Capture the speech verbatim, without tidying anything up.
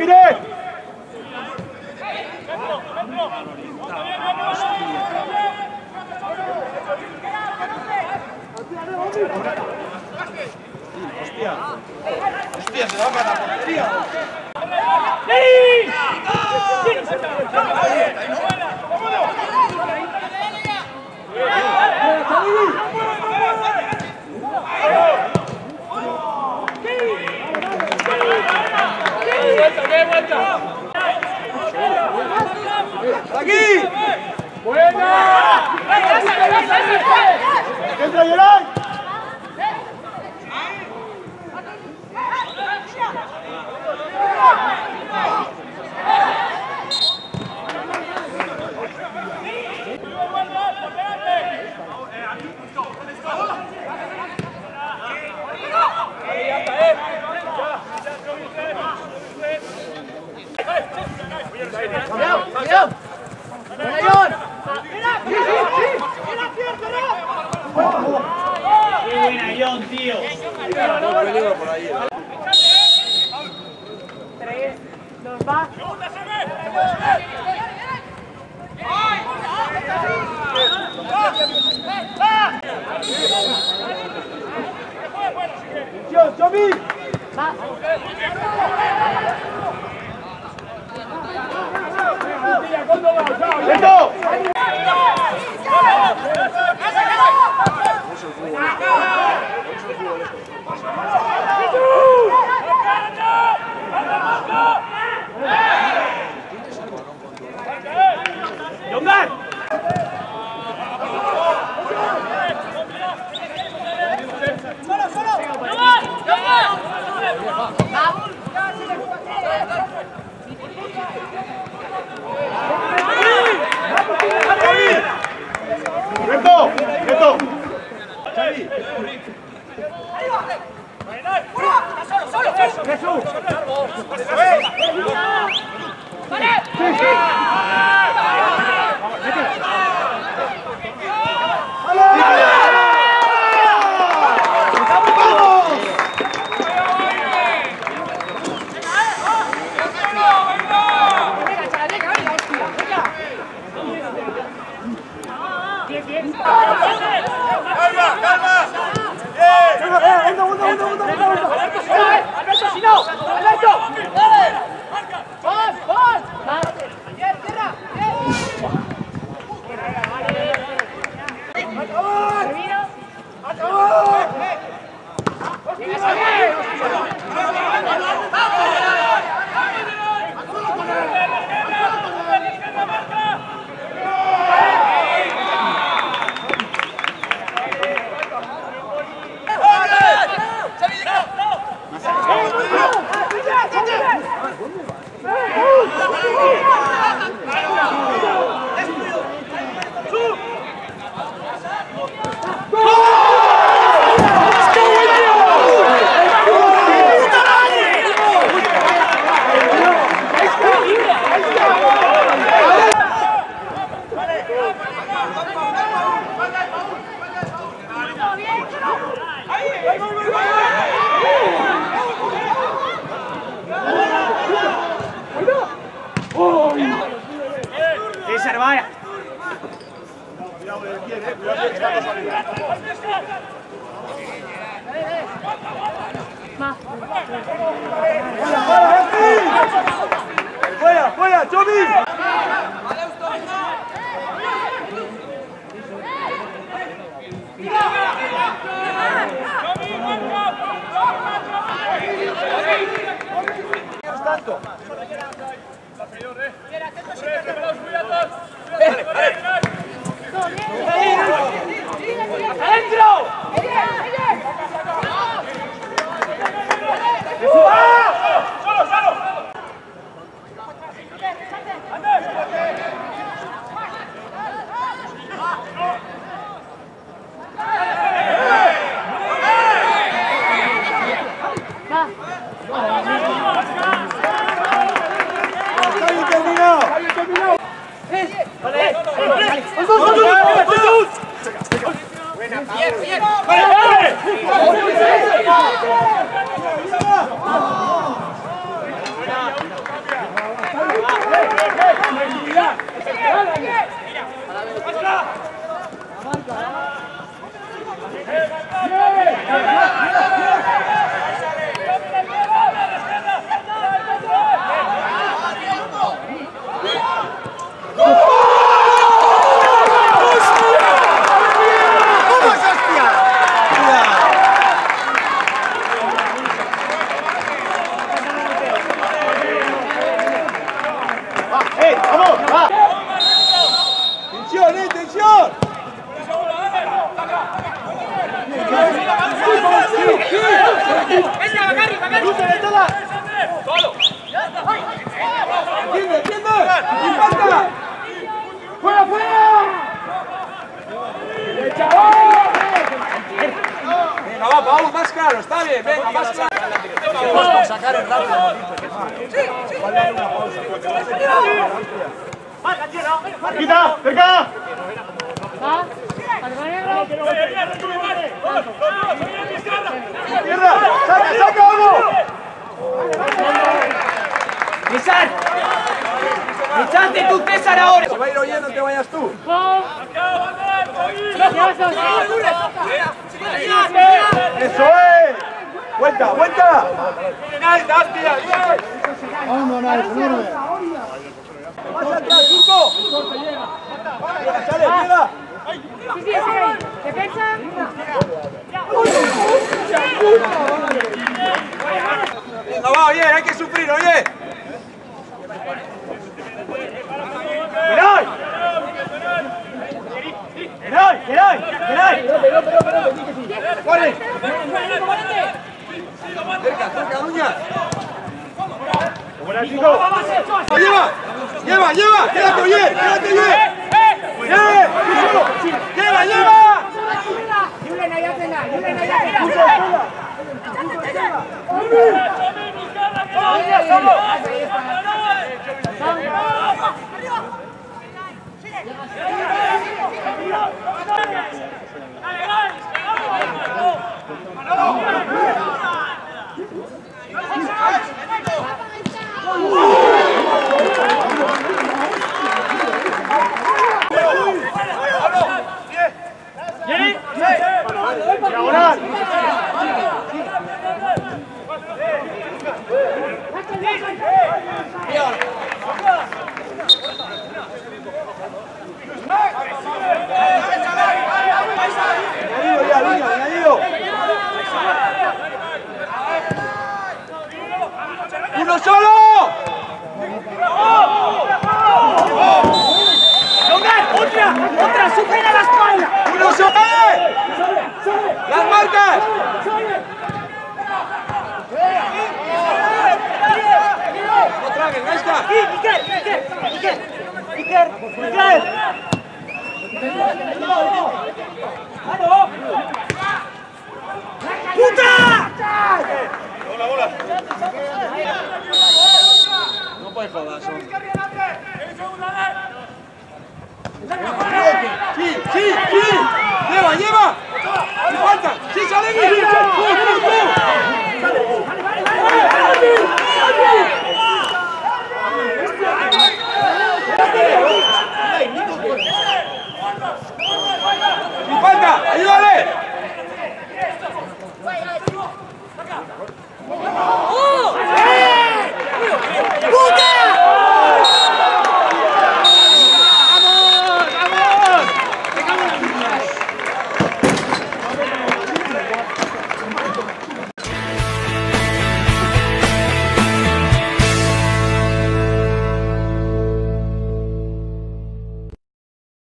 gire! Hostia. Hostia, se va para la portería. ¡Sí! ¡Aquí! ¡Buena! ¡Entra, Geray! ¡Qué buena, John, tío! Peligro por ahí. Tres, dos, va. ¡Atención, Chomi! ¡Lento! ¡Yongar! ¡Solo, solo! ¡Lento! ¡Lento! ¡Xavi! ¡Solo, solo! ¡Jesús! ¡Vale! ¡Sí, sí! ¡Calma, calma! ¡Alberto, si no! ¡Alberto! ¡Vas, vas! ¡Bien, tierra! César, vaya. ¡Fuera, fuera, Chomi! Tanto. ¡Adentro! ¡Solo, solo! ¡Bien, bien! ¡Vale, vale! ¡Eh, vamos! ¡Va! ¡Tensión, eh! ¡Tensión! Venga, Bacari, Bacari. ¡Entiende, entiende! ¡Impacta! ¡Fuera, fuera! Venga, va, Pau, más claro, está bien, venga, más claro. Sacar el rápido. ¡Quita! ¡Cerca! ¡Izquierda! ¡Saca, saca, vamos! ¡César! ¡Echate tú, César, ahora! Se va a ir oyendo, no te vayas tú. ¡Eso es! ¡Vuelta, vuelta! ¡Pasa atrás, Turco! ¡Llega, sale, llega! Sí, sí, sí. Defensa. Venga, va, oye, hay que sufrir, oye. ¡Geray! ¡Geray, Geray! ¡Geray! ¡Corre! Cerca, cerca, Duña. ¡Buena, chico! ¡Lleva! ¡Lleva, lleva! ¡Quédate, oye! ¡Quédate, oye! ¡Eh! ¡Lleva, lleva! Julen, ayátela, Julen, ayátela. ¡Diagonal! Añadido ya, Liga, añadido. ¡Uno solo! ¡Otra! ¡Otra! ¡Supera la espalda! ¡Uno solo! ¡Las marcas! ¡No traguen, Gaisca! ¡Iker! ¡Iker! ¡Iker! ¡Iker! ¡Iker! ¡Puta! No puedes joder, son. ¡Sí, sí, sí! ¡Lleva, lleva! ¡Sí falta! ¡Sí, sale! ¡Sí, tú, tú, tú!